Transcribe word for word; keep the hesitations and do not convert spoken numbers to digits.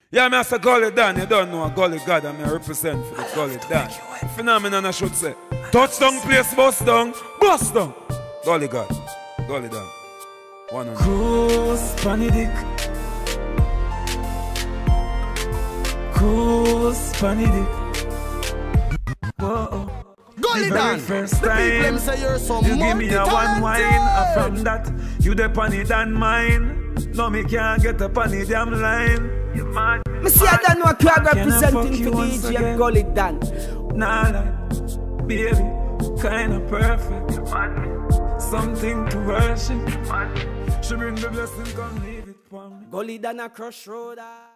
Yeah, I say Gully Dan. You don't know a Gully God, and I represent for the Gully Dan. Phenomenon, I should say. Touchdown, place, bust down, bust down. Gully God, Gully Dan. One on Cruise, funny dick. Cruise, funny dick. Whoa. Gully Dan. First The time people say you're so you give me a one wine, and multi-talented. from that you the funny than mine. No, me can't get up on the damn line. You mad? Me see I don't know what you are Can I fuck representing you for once D J again? Gully Dan. Nah, nah, baby, kinda perfect. You mad? Something to worship. You mad? She bring the blessing, come leave it for me. Gully Dan a crush road. ah.